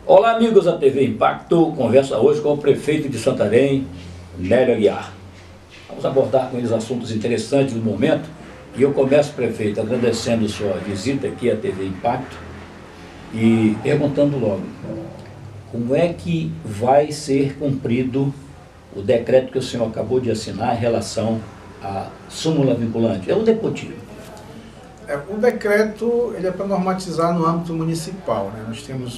Olá, amigos da TV Impacto. Conversa hoje com o prefeito de Santarém, Nélio Aguiar. Vamos abordar com eles assuntos interessantes do momento. E eu começo, prefeito, agradecendo sua visita aqui à TV Impacto e perguntando logo, como é que vai ser cumprido o decreto que o senhor acabou de assinar em relação à súmula vinculante? É o nepotismo. O decreto ele é para normatizar no âmbito municipal, né? Nós temos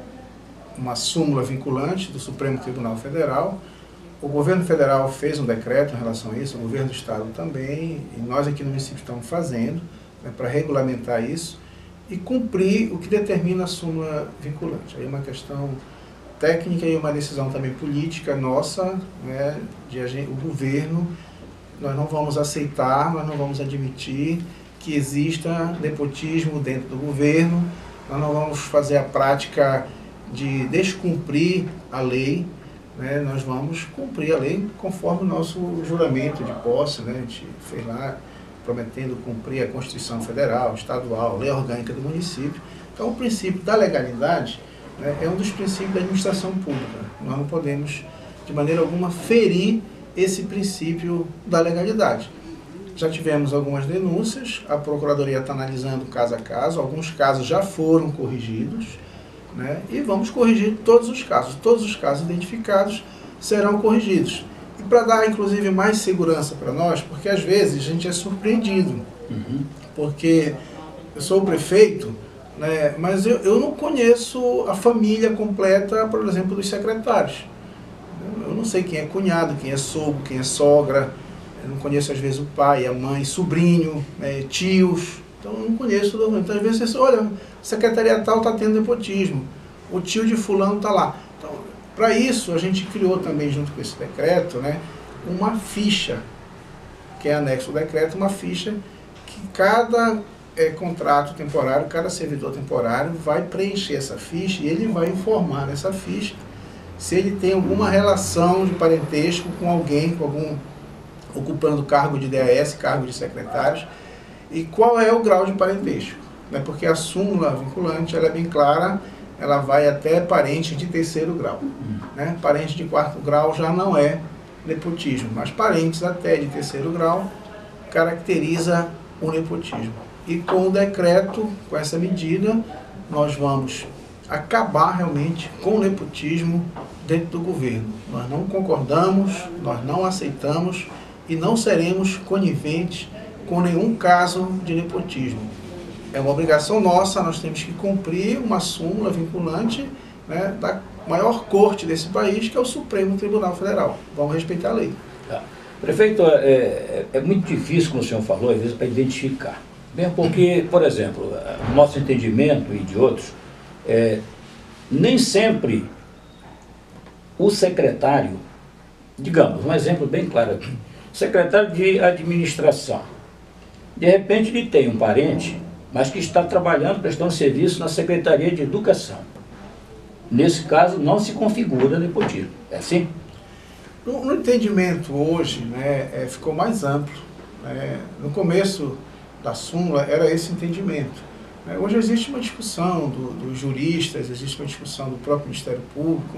uma súmula vinculante do Supremo Tribunal Federal. O governo federal fez um decreto em relação a isso, o governo do estado também, e nós aqui no município estamos fazendo, né, para regulamentar isso e cumprir o que determina a súmula vinculante. Aí é uma questão técnica e uma decisão também política nossa, né, o governo, nós não vamos aceitar, nós não vamos admitir que exista nepotismo dentro do governo, nós não vamos fazer a prática de descumprir a lei, né, nós vamos cumprir a lei conforme o nosso juramento de posse, né, a gente fez lá prometendo cumprir a Constituição Federal, Estadual, Lei Orgânica do município. Então o princípio da legalidade, né, é um dos princípios da administração pública. Nós não podemos de maneira alguma ferir esse princípio da legalidade. Já tivemos algumas denúncias, a Procuradoria está analisando caso a caso, alguns casos já foram corrigidos, né, e vamos corrigir todos os casos identificados serão corrigidos. E para dar, inclusive, mais segurança para nós, porque às vezes a gente é surpreendido, porque eu sou o prefeito, né, mas eu não conheço a família completa, por exemplo, dos secretários. Eu não sei quem é cunhado, quem é sogro, quem é sogra, eu não conheço às vezes o pai, a mãe, sobrinho, tios. Então eu não conheço todo mundo. Então às vezes você olha, a secretaria tal está tendo nepotismo, o tio de fulano está lá. Então, para isso a gente criou também junto com esse decreto, né, uma ficha, que é anexo ao decreto, uma ficha que cada contrato temporário, cada servidor temporário vai preencher essa ficha e ele vai informar nessa ficha se ele tem alguma relação de parentesco com alguém, com algum ocupando cargo de DAS, cargo de secretários, e qual é o grau de parentesco, né? Porque a súmula vinculante ela é bem clara, ela vai até parente de terceiro grau, né? Parente de quarto grau já não é nepotismo, mas parentes até de terceiro grau caracteriza o nepotismo. E com o decreto, com essa medida, nós vamos acabar realmente com o nepotismo dentro do governo. Nós não concordamos, nós não aceitamos e não seremos coniventes com nenhum caso de nepotismo. É uma obrigação nossa, nós temos que cumprir uma súmula vinculante, né, da maior corte desse país, que é o Supremo Tribunal Federal. Vamos respeitar a lei. Prefeito, é muito difícil, como o senhor falou, às vezes, para identificar. Bem, porque, por exemplo, no nosso entendimento e de outros, nem sempre o secretário, digamos, um exemplo bem claro aqui, secretário de administração, de repente ele tem um parente, mas que está trabalhando, prestando serviço na Secretaria de Educação. Nesse caso, não se configura nepotismo. É assim? No entendimento hoje, né, ficou mais amplo. Né? No começo da súmula era esse entendimento. Hoje existe uma discussão dos juristas, existe uma discussão do próprio Ministério Público.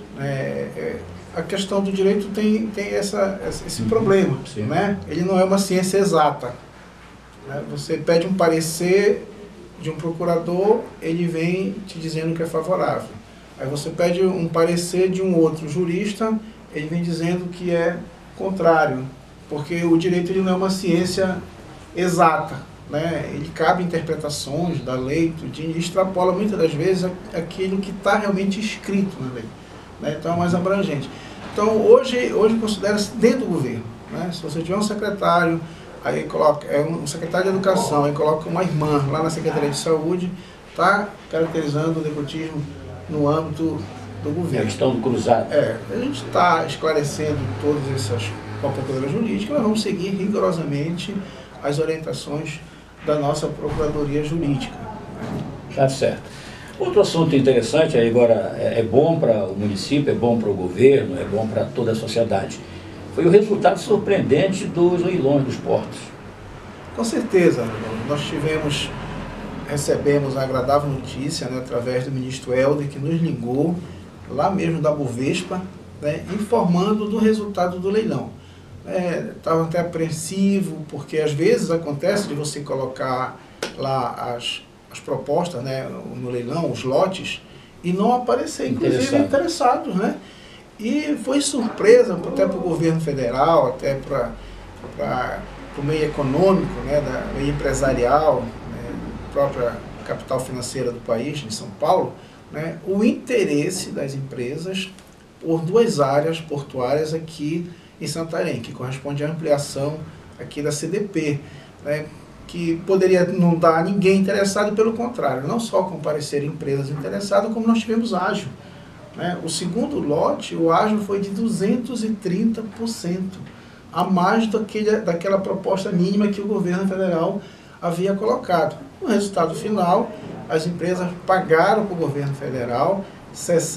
A questão do direito tem esse problema, né? Ele não é uma ciência exata. Você pede um parecer de um procurador, ele vem te dizendo que é favorável. Aí você pede um parecer de um outro jurista, ele vem dizendo que é contrário, porque o direito ele não é uma ciência exata, né? Ele cabe interpretações da lei, tudinho, e extrapola muitas das vezes aquilo que está realmente escrito na lei, né? Então é mais abrangente. Então hoje considera-se dentro do governo, né? Se você tiver um secretário, aí coloca um secretário de Educação, aí coloca uma irmã lá na Secretaria de Saúde, está caracterizando o nepotismo no âmbito do governo. A questão do cruzado. A gente está esclarecendo todas essas com a Procuradoria Jurídica, nós vamos seguir rigorosamente as orientações da nossa Procuradoria Jurídica. Tá certo. Outro assunto interessante, aí agora é bom para o município, é bom para o governo, é bom para toda a sociedade. Foi o resultado surpreendente dos leilões dos portos. Com certeza, nós tivemos recebemos a agradável notícia, né, através do ministro Helder, que nos ligou, lá mesmo da Bovespa, né, informando do resultado do leilão. Estava até apreensivo, porque às vezes acontece de você colocar lá as propostas, né, no leilão, os lotes, e não aparecer, inclusive, interessados, né? E foi surpresa até para o governo federal, até para o meio econômico, né, meio empresarial, né, própria capital financeira do país, de São Paulo, né, o interesse das empresas por duas áreas portuárias aqui em Santarém, que corresponde à ampliação aqui da CDP, né, que poderia não dar ninguém interessado, pelo contrário, não só compareceram empresas interessadas, como nós tivemos ágio. Né? O segundo lote, o ágio foi de 230%, a mais daquela proposta mínima que o governo federal havia colocado. No resultado final, as empresas pagaram para o governo federal R$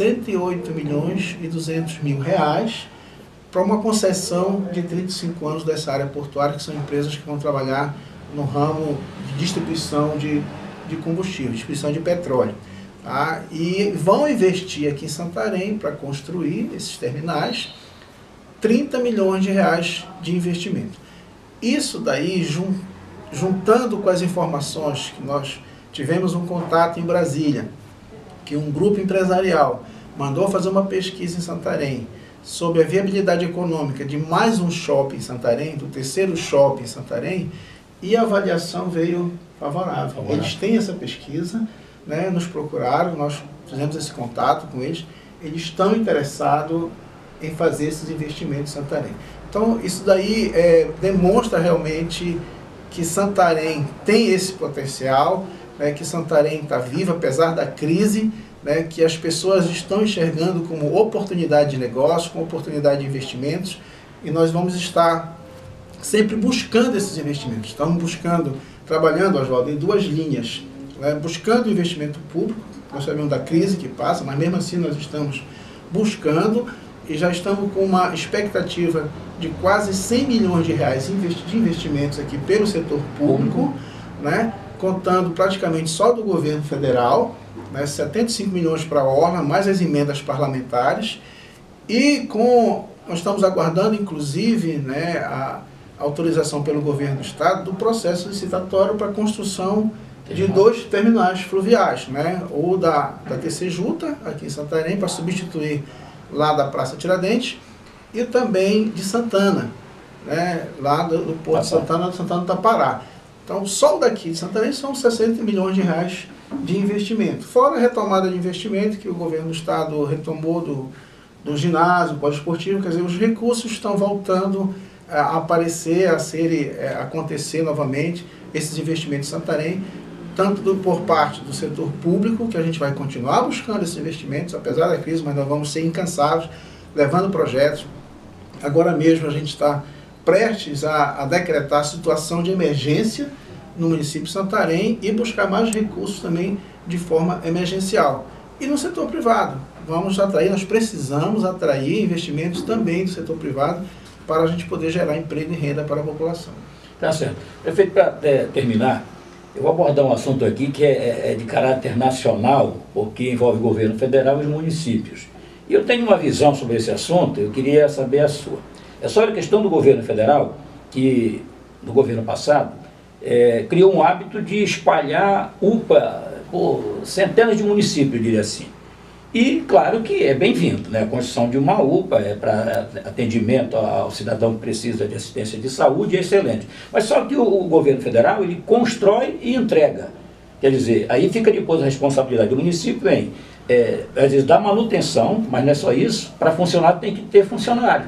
68.200.000 para uma concessão de 35 anos dessa área portuária, que são empresas que vão trabalhar no ramo de distribuição de combustível, distribuição de petróleo. Tá? E vão investir aqui em Santarém, para construir esses terminais, R$ 30 milhões de investimento. Isso daí, juntando com as informações que nós tivemos um contato em Brasília, que um grupo empresarial mandou fazer uma pesquisa em Santarém sobre a viabilidade econômica de mais um shopping em Santarém, do terceiro shopping em Santarém, e a avaliação veio favorável. Eles têm essa pesquisa, né, nos procuraram, nós fizemos esse contato com eles, eles estão interessados em fazer esses investimentos em Santarém. Então, isso daí demonstra realmente que Santarém tem esse potencial, né, que Santarém está viva, apesar da crise, né, que as pessoas estão enxergando como oportunidade de negócio, como oportunidade de investimentos, e nós vamos estar sempre buscando esses investimentos. Estamos trabalhando, Oswaldo, em duas linhas, né, buscando investimento público, nós sabemos da crise que passa, mas mesmo assim nós estamos buscando e já estamos com uma expectativa de quase R$ 100 milhões de investimentos aqui pelo setor público, né, contando praticamente só do governo federal, né, 75 milhões para a Orla, mais as emendas parlamentares, e nós estamos aguardando, inclusive, né, a autorização pelo governo do estado do processo licitatório para a construção de 2 terminais fluviais, né, ou da TC Juta, aqui em Santarém, para substituir lá da Praça Tiradentes, e também de Santana, né, lá do Porto de Santana do Tapará. Então, só daqui de Santarém são 60 milhões de reais de investimento. Fora a retomada de investimento que o governo do estado retomou do ginásio, poliesportivo, quer dizer, os recursos estão voltando a aparecer, a acontecer novamente, esses investimentos em Santarém, tanto por parte do setor público, que a gente vai continuar buscando esses investimentos, apesar da crise, mas nós vamos ser incansáveis, levando projetos. Agora mesmo a gente está prestes a decretar a situação de emergência no município de Santarém e buscar mais recursos também de forma emergencial. E no setor privado, nós precisamos atrair investimentos também do setor privado para a gente poder gerar emprego e renda para a população. Tá certo. Prefeito, para terminar, eu vou abordar um assunto aqui que é de caráter nacional, porque envolve o governo federal e os municípios. E eu tenho uma visão sobre esse assunto, eu queria saber a sua. É só a questão do governo federal, que no governo passado, criou um hábito de espalhar UPA por centenas de municípios, eu diria assim. E, claro que é bem-vindo, né? A construção de uma UPA é para atendimento ao cidadão que precisa de assistência de saúde, é excelente. Mas só que o governo federal, ele constrói e entrega. Quer dizer, aí fica depois a responsabilidade do município às vezes, dar manutenção, mas não é só isso, para funcionar tem que ter funcionário,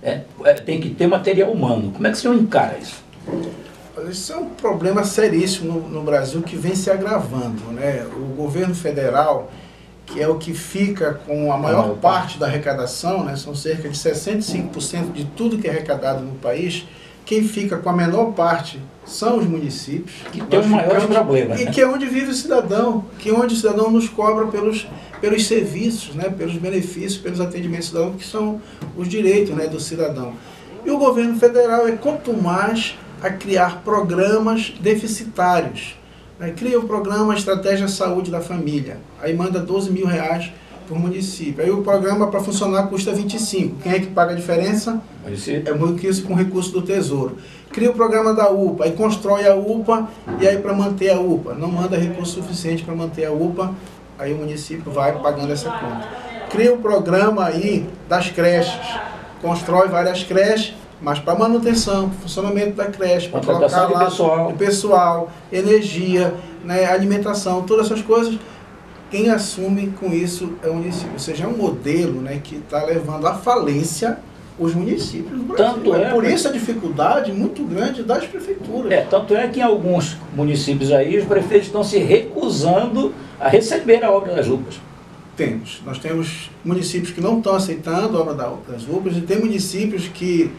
tem que ter material humano. Como é que o senhor encara isso? Isso é um problema seríssimo no Brasil que vem se agravando, né? O governo federal, que é o que fica com a maior parte da arrecadação, né, são cerca de 65% de tudo que é arrecadado no país, quem fica com a menor parte são os municípios. Que tem os maiores problemas. E que é onde vive o cidadão, que é onde o cidadão nos cobra pelos serviços, né, pelos benefícios, pelos atendimentos cidadãos, que são os direitos, né, do cidadão. E o governo federal quanto mais a criar programas deficitários, Aí cria o programa Estratégia Saúde da Família, aí manda 12 mil reais por município. Aí o programa para funcionar custa 25. Quem é que paga a diferença? Município. É muito isso com recurso do Tesouro. Cria o programa da UPA, aí constrói a UPA, e aí para manter a UPA, não manda recurso suficiente para manter a UPA, aí o município vai pagando essa conta. Cria o programa aí das creches, constrói várias creches, mas para manutenção, para funcionamento da creche, para colocar lá o pessoal, energia, né, alimentação, todas essas coisas, quem assume com isso é o município. Ou seja, é um modelo, né, que está levando à falência os municípios do Brasil. Tanto é, por isso a dificuldade muito grande das prefeituras. Tanto é que em alguns municípios aí os prefeitos estão se recusando a receber a obra das UPAs. Nós temos municípios que não estão aceitando a obra das UPAs e tem municípios que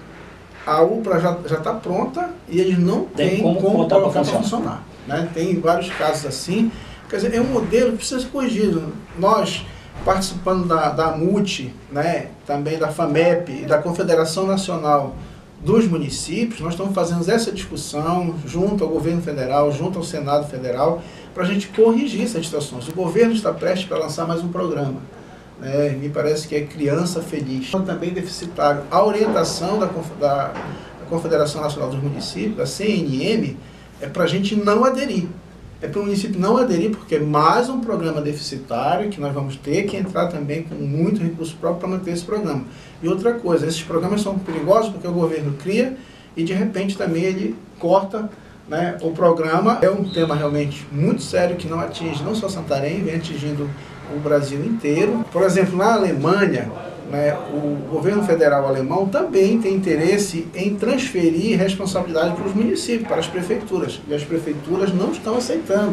a UPA já está pronta e eles não têm como colocar para funcionar. Né? Tem vários casos assim. Quer dizer, é um modelo que precisa ser corrigido. Nós, participando da MUT, né, também da FAMEP e da Confederação Nacional dos Municípios, nós estamos fazendo essa discussão junto ao governo federal, junto ao Senado Federal, para a gente corrigir essas situações. O governo está prestes para lançar mais um programa. Me parece que é Criança Feliz. Também deficitário. A orientação da Confederação Nacional dos Municípios, da CNM, é para a gente não aderir. É para o município não aderir, porque é mais um programa deficitário que nós vamos ter que entrar também com muito recurso próprio para manter esse programa. E outra coisa, esses programas são perigosos porque o governo cria e de repente também ele corta, né, o programa. É um tema realmente muito sério que não atinge não só Santarém, vem atingindo o Brasil inteiro. Por exemplo, na Alemanha, né, o governo federal alemão também tem interesse em transferir responsabilidade para os municípios, para as prefeituras. E as prefeituras não estão aceitando.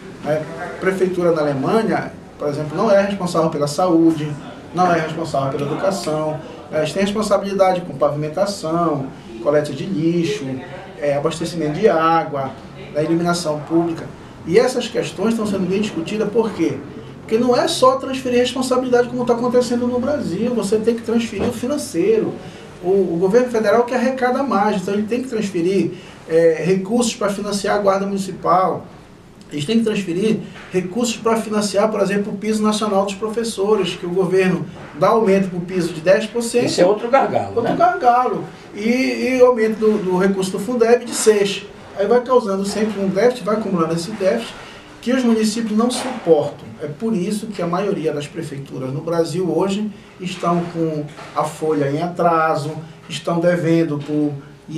A prefeitura na Alemanha, por exemplo, não é responsável pela saúde, não é responsável pela educação. Elas têm responsabilidade com pavimentação, coleta de lixo, abastecimento de água, iluminação pública. E essas questões estão sendo bem discutidas por quê? Porque não é só transferir responsabilidade como está acontecendo no Brasil, você tem que transferir o financeiro. O governo federal que arrecada mais, então ele tem que transferir recursos para financiar a Guarda Municipal, eles têm que transferir recursos para financiar, por exemplo, o piso nacional dos professores, que o governo dá aumento para o piso de 10%. Isso é outro gargalo. Outro gargalo. E aumento do recurso do Fundeb de 6%. Aí vai causando sempre um déficit, vai acumulando esse déficit, que os municípios não suportam. É por isso que a maioria das prefeituras no Brasil hoje estão com a folha em atraso, estão devendo para o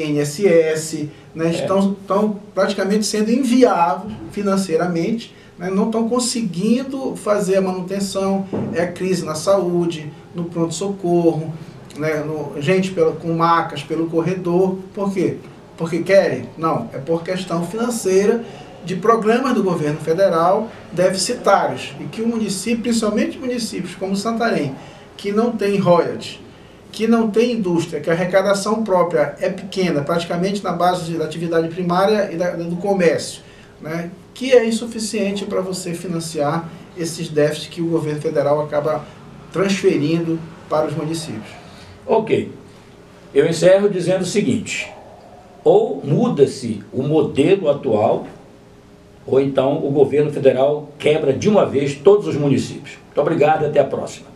INSS, né, estão praticamente sendo inviáveis financeiramente, né, não estão conseguindo fazer a manutenção, crise na saúde, no pronto-socorro, né, gente com macas pelo corredor. Por quê? Porque querem? Não, é por questão financeira, de programas do governo federal deficitários, e que o município, principalmente municípios como Santarém, que não tem royalties, que não tem indústria, que a arrecadação própria é pequena, praticamente na base da atividade primária e do comércio, né, que é insuficiente para você financiar esses déficits que o governo federal acaba transferindo para os municípios. Ok. Eu encerro dizendo o seguinte: ou muda-se o modelo atual, ou então o governo federal quebra de uma vez todos os municípios. Muito obrigado e até a próxima.